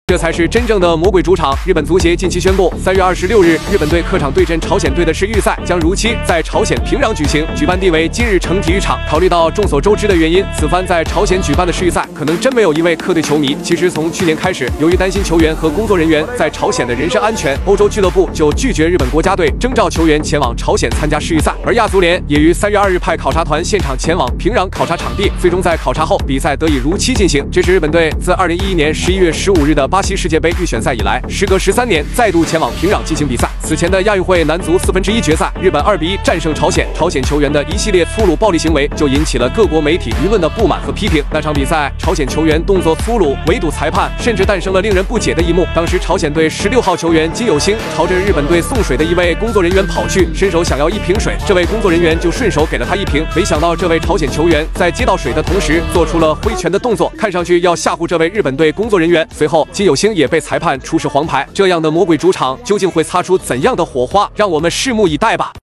这才是真正的魔鬼主场。日本足协近期宣布，3月26日，日本队客场对阵朝鲜队的世预赛将如期在朝鲜平壤举行，举办地为今日成体育场。考虑到众所周知的原因，此番在朝鲜举办的世预赛，可能真没有一位客队球迷。其实从去年开始，由于担心球员和工作人员在朝鲜的人身安全，欧洲俱乐部就拒绝日本国家队征召球员前往朝鲜参加世预赛。而亚足联也于3月2日派考察团现场前往平壤考察场地，最终在考察后，比赛得以如期进行。这是日本队自2011年11月15日的巴西世界杯预选赛以来，时隔13年再度前往平壤进行比赛。此前的亚运会男足1/4决赛，日本2比1战胜朝鲜，朝鲜球员的一系列粗鲁暴力行为就引起了各国媒体舆论的不满和批评。那场比赛，朝鲜球员动作粗鲁，围堵裁判，甚至诞生了令人不解的一幕。当时朝鲜队16号球员金有星朝着日本队送水的一位工作人员跑去，伸手想要一瓶水，这位工作人员就顺手给了他一瓶。没想到这位朝鲜球员在接到水的同时，做出了挥拳的动作，看上去要吓唬这位日本队工作人员。随后，金有星也被裁判出示黄牌。这样的魔鬼主场究竟会擦出怎样的火花？让我们拭目以待吧。